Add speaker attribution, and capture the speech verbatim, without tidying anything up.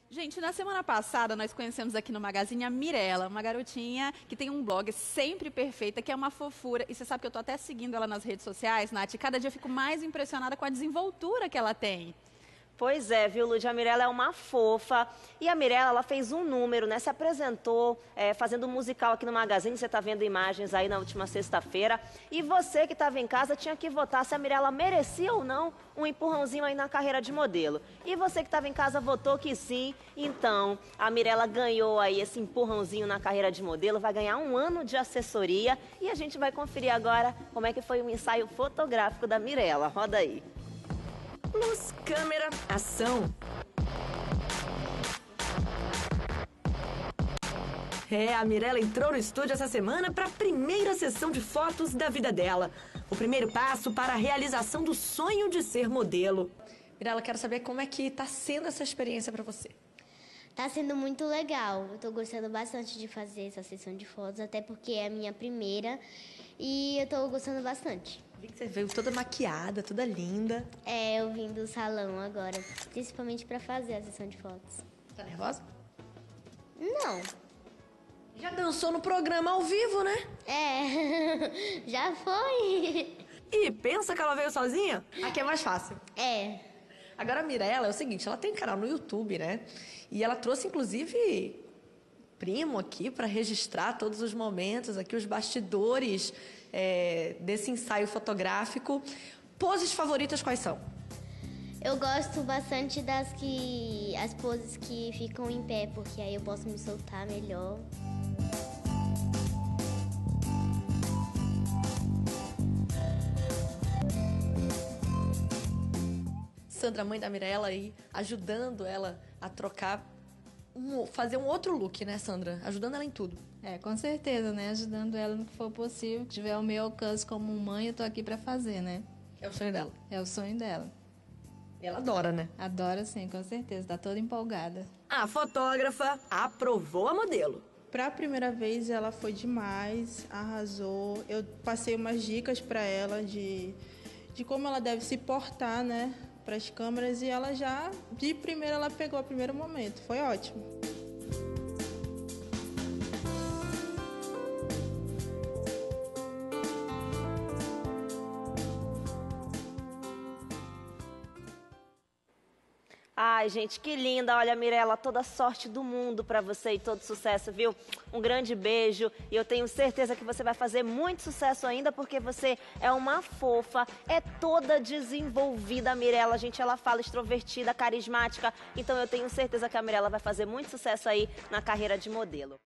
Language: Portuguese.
Speaker 1: Gente, na semana passada nós conhecemos aqui no Magazine a Mirella, uma garotinha que tem um blog sempre perfeita, que é uma fofura. E você sabe que eu tô até seguindo ela nas redes sociais, Nath, e cada dia eu fico mais impressionada com a desenvoltura que ela tem.
Speaker 2: Pois é, viu, Lúdia? A Mirella é uma fofa. E a Mirella, ela fez um número, né? Se apresentou é, fazendo um musical aqui no Magazine. Você tá vendo imagens aí na última sexta-feira. E você que estava em casa tinha que votar se a Mirella merecia ou não um empurrãozinho aí na carreira de modelo. E você que estava em casa votou que sim. Então, a Mirella ganhou aí esse empurrãozinho na carreira de modelo. Vai ganhar um ano de assessoria. E a gente vai conferir agora como é que foi o ensaio fotográfico da Mirella. Roda aí.
Speaker 3: Luz, câmera, ação. É, a Mirella entrou no estúdio essa semana para a primeira sessão de fotos da vida dela. O primeiro passo para a realização do sonho de ser modelo.
Speaker 4: Mirella, quero saber como é que tá sendo essa experiência para você.
Speaker 5: Tá sendo muito legal. Eu tô gostando bastante de fazer essa sessão de fotos, até porque é a minha primeira e eu tô gostando bastante.
Speaker 4: Vi que você veio toda maquiada, toda linda.
Speaker 5: É, eu vim do salão agora, principalmente pra fazer a sessão de fotos.
Speaker 4: Tá nervosa?
Speaker 5: Não.
Speaker 4: Já dançou no programa ao vivo, né?
Speaker 5: É, já foi.
Speaker 3: E pensa que ela veio sozinha?
Speaker 4: Aqui é mais fácil.
Speaker 5: É.
Speaker 4: Agora a Mirella é o seguinte, ela tem um canal no YouTube, né? E ela trouxe, inclusive, primo aqui para registrar todos os momentos, aqui os bastidores é, desse ensaio fotográfico. Poses favoritas quais são?
Speaker 5: Eu gosto bastante das que... as poses que ficam em pé, porque aí eu posso me soltar melhor.
Speaker 4: Sandra, mãe da Mirella, aí ajudando ela a trocar, um, fazer um outro look, né, Sandra? Ajudando ela em tudo.
Speaker 6: É, com certeza, né? Ajudando ela no que for possível. Se tiver o meu alcance como mãe, eu tô aqui pra fazer, né?
Speaker 4: É o sonho dela.
Speaker 6: É o sonho dela.
Speaker 4: Ela adora, né?
Speaker 6: Adora sim, com certeza. Tá toda empolgada.
Speaker 3: A fotógrafa aprovou a modelo.
Speaker 7: Para a primeira vez ela foi demais, arrasou. Eu passei umas dicas para ela de, de como ela deve se portar, né, para as câmeras, e ela já, de primeira, ela pegou o primeiro momento. Foi ótimo.
Speaker 2: Ai, gente, que linda. Olha, Mirella, toda a sorte do mundo pra você e todo sucesso, viu? Um grande beijo e eu tenho certeza que você vai fazer muito sucesso ainda, porque você é uma fofa, é toda desenvolvida, a Mirella, gente, ela fala extrovertida, carismática, então eu tenho certeza que a Mirella vai fazer muito sucesso aí na carreira de modelo.